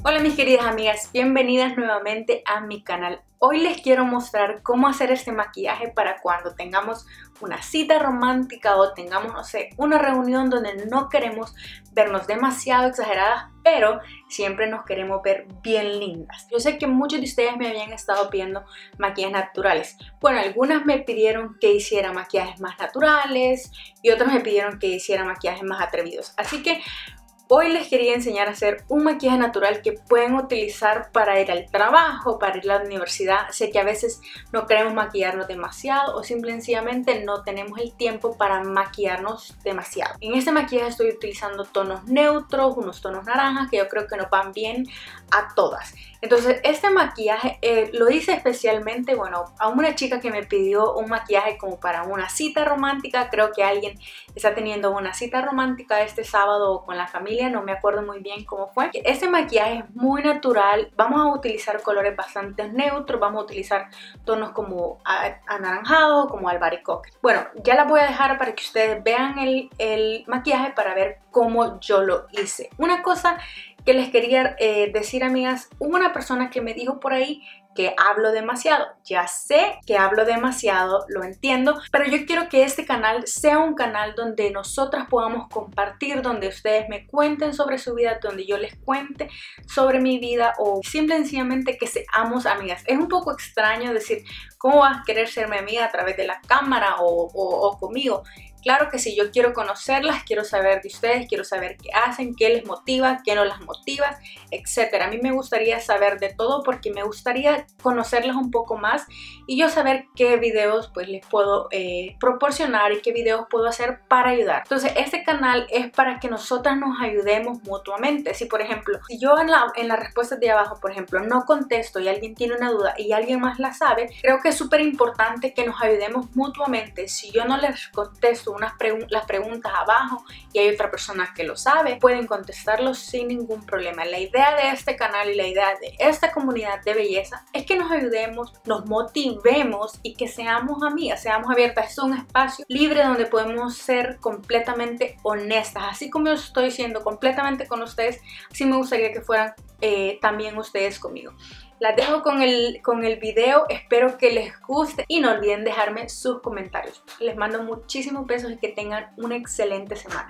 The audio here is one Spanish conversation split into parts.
Hola mis queridas amigas, bienvenidas nuevamente a mi canal. Hoy les quiero mostrar cómo hacer este maquillaje para cuando tengamos una cita romántica o tengamos, no sé, una reunión donde no queremos vernos demasiado exageradas, pero siempre nos queremos ver bien lindas. Yo sé que muchos de ustedes me habían estado pidiendo maquillajes naturales. Bueno, algunas me pidieron que hiciera maquillajes más naturales y otras me pidieron que hiciera maquillajes más atrevidos. Así que hoy les quería enseñar a hacer un maquillaje natural que pueden utilizar para ir al trabajo, para ir a la universidad. Sé que a veces no queremos maquillarnos demasiado o sencillamente no tenemos el tiempo para maquillarnos demasiado. En este maquillaje estoy utilizando tonos neutros, unos tonos naranjas que yo creo que nos van bien a todas. Entonces este maquillaje lo hice especialmente, bueno, a una chica que me pidió un maquillaje como para una cita romántica. Creo que alguien está teniendo una cita romántica este sábado con la familia, no me acuerdo muy bien cómo fue. Este maquillaje es muy natural, vamos a utilizar colores bastante neutros, vamos a utilizar tonos como anaranjado, como albaricoque. Bueno, ya la voy a dejar para que ustedes vean el maquillaje para ver cómo yo lo hice. Una cosa que les quería decir, amigas, hubo una persona que me dijo por ahí que hablo demasiado. Ya sé que hablo demasiado, lo entiendo, pero yo quiero que este canal sea un canal donde nosotras podamos compartir, donde ustedes me cuenten sobre su vida, donde yo les cuente sobre mi vida o sencillamente que seamos amigas. Es un poco extraño decir, ¿cómo vas a querer ser mi amiga a través de la cámara o conmigo? Claro que sí, yo quiero conocerlas, quiero saber de ustedes, quiero saber qué hacen, qué les motiva, qué no las motiva, etc. A mí me gustaría saber de todo porque me gustaría conocerlas un poco más y yo saber qué videos pues les puedo proporcionar y qué videos puedo hacer para ayudar. Entonces este canal es para que nosotras nos ayudemos mutuamente. Si por ejemplo, si yo en la respuesta de abajo, por ejemplo, no contesto y alguien tiene una duda y alguien más la sabe, creo que es súper importante que nos ayudemos mutuamente. Si yo no les contesto las preguntas abajo y hay otra persona que lo sabe, pueden contestarlo sin ningún problema. La idea de este canal y la idea de esta comunidad de belleza es que nos ayudemos, nos motivemos y que seamos amigas, seamos abiertas. Es un espacio libre donde podemos ser completamente honestas. Así como yo estoy siendo completamente con ustedes, así me gustaría que fueran también ustedes conmigo. Las dejo con el video, espero que les guste y no olviden dejarme sus comentarios. Les mando muchísimos besos y que tengan una excelente semana.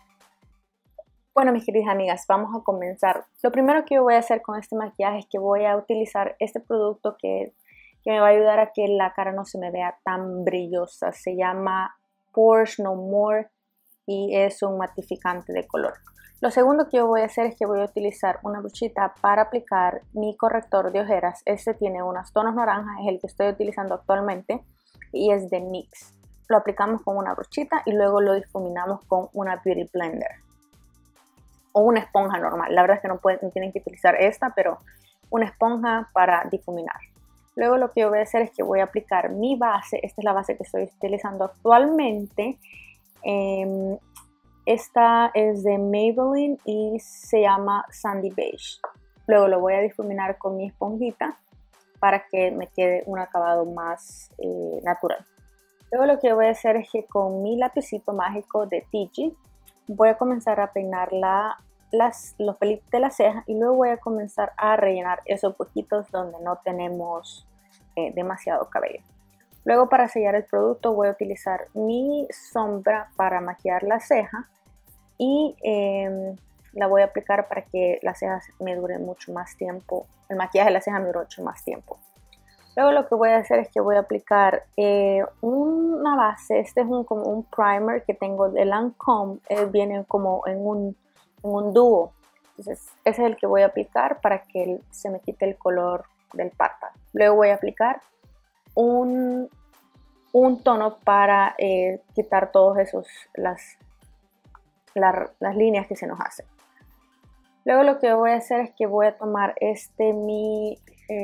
Bueno, mis queridas amigas, vamos a comenzar. Lo primero que yo voy a hacer con este maquillaje es que voy a utilizar este producto que me va a ayudar a que la cara no se me vea tan brillosa. Se llama Pores No More y es un matificante de color. Lo segundo que yo voy a hacer es que voy a utilizar una brochita para aplicar mi corrector de ojeras. Este tiene unos tonos naranjas, es el que estoy utilizando actualmente y es de NYX. Lo aplicamos con una brochita y luego lo difuminamos con una Beauty Blender o una esponja normal. La verdad es que no tienen que utilizar esta, pero una esponja para difuminar. Luego lo que yo voy a hacer es que voy a aplicar mi base. Esta es la base que estoy utilizando actualmente. Esta es de Maybelline y se llama Sandy Beige. Luego lo voy a difuminar con mi esponjita para que me quede un acabado más natural. Luego lo que voy a hacer es que con mi lapicito mágico de Tigi voy a comenzar a peinar los pelitos de la ceja y luego voy a comenzar a rellenar esos poquitos donde no tenemos demasiado cabello. Luego para sellar el producto voy a utilizar mi sombra para maquillar la ceja y la voy a aplicar para que las cejas me duren mucho más tiempo. El maquillaje de la ceja me dura mucho más tiempo. Luego lo que voy a hacer es que voy a aplicar una base. Este es como un primer que tengo de Lancome. Viene como en un dúo. Entonces ese es el que voy a aplicar para que se me quite el color del párpado. Luego voy a aplicar un tono para quitar todos las líneas que se nos hacen. Luego lo que voy a hacer es que voy a tomar mi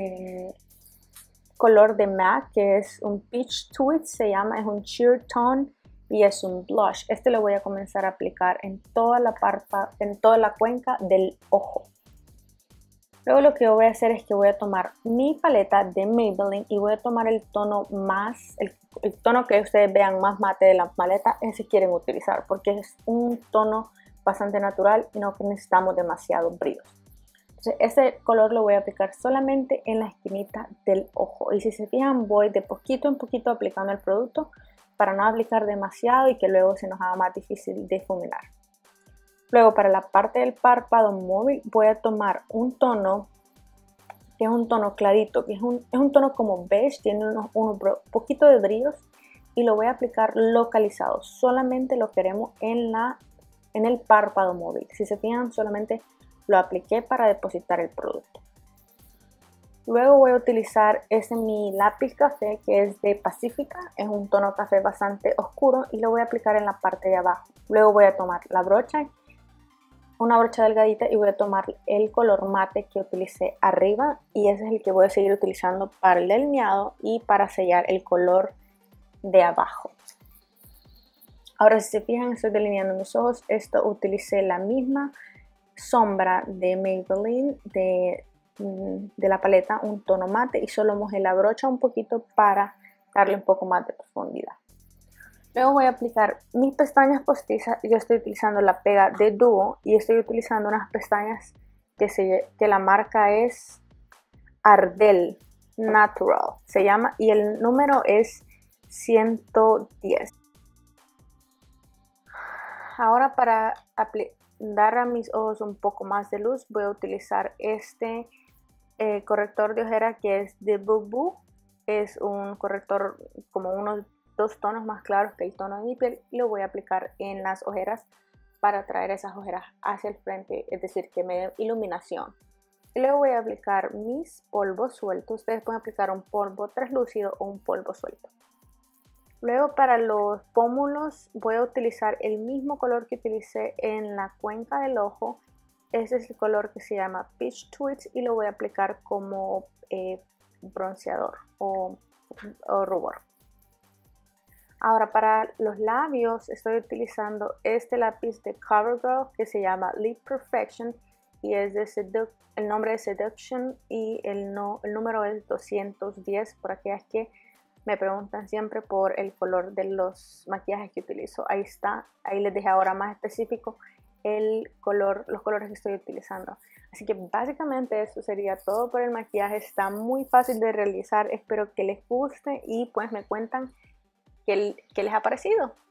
color de MAC, que es un Peach Twist, se llama, es un sheer tone y es un blush. Este lo voy a comenzar a aplicar en toda la cuenca del ojo. Luego lo que voy a hacer es que voy a tomar mi paleta de Maybelline y voy a tomar el tono el tono que ustedes vean más mate de la paleta, ese quieren utilizar porque es un tono bastante natural y no necesitamos demasiado brillo. Entonces este color lo voy a aplicar solamente en la esquinita del ojo. Y si se fijan, voy de poquito en poquito aplicando el producto para no aplicar demasiado y que luego se nos haga más difícil difuminar. Luego para la parte del párpado móvil voy a tomar un tono que es un tono clarito, que es un tono como beige, tiene unos poquito de brillos y lo voy a aplicar localizado. Solamente lo queremos en el párpado móvil. Si se fijan, solamente lo apliqué para depositar el producto. Luego voy a utilizar mi lápiz café que es de Pacifica, es un tono café bastante oscuro y lo voy a aplicar en la parte de abajo. Luego voy a tomar la brocha, una brocha delgadita, y voy a tomar el color mate que utilicé arriba y ese es el que voy a seguir utilizando para el delineado y para sellar el color de abajo. Ahora si se fijan, estoy delineando mis ojos. Esto utilicé la misma sombra de Maybelline de la paleta, un tono mate, y solo mojé la brocha un poquito para darle un poco más de profundidad. Luego voy a aplicar mis pestañas postizas. Yo estoy utilizando la pega de Duo y estoy utilizando unas pestañas que la marca es Ardell Natural, se llama, y el número es 110. Ahora para dar a mis ojos un poco más de luz voy a utilizar este corrector de ojera que es de Boo. Es un corrector como unos 2 tonos más claros que el tono de mi piel y lo voy a aplicar en las ojeras para traer esas ojeras hacia el frente, es decir, que me dé iluminación. Y luego voy a aplicar mis polvos sueltos. Ustedes pueden aplicar un polvo translúcido o un polvo suelto. Luego para los pómulos voy a utilizar el mismo color que utilicé en la cuenca del ojo. Este es el color que se llama Peach Twitch y lo voy a aplicar como bronceador o rubor. Ahora para los labios estoy utilizando este lápiz de CoverGirl que se llama Lip Perfection y es de el nombre es Seduction y el número es 210 por aquellas que me preguntan siempre por el color de los maquillajes que utilizo. Ahí está, ahí les dejé ahora más específico los colores que estoy utilizando. Así que básicamente eso sería todo por el maquillaje. Está muy fácil de realizar, espero que les guste y pues me cuentan qué les ha parecido.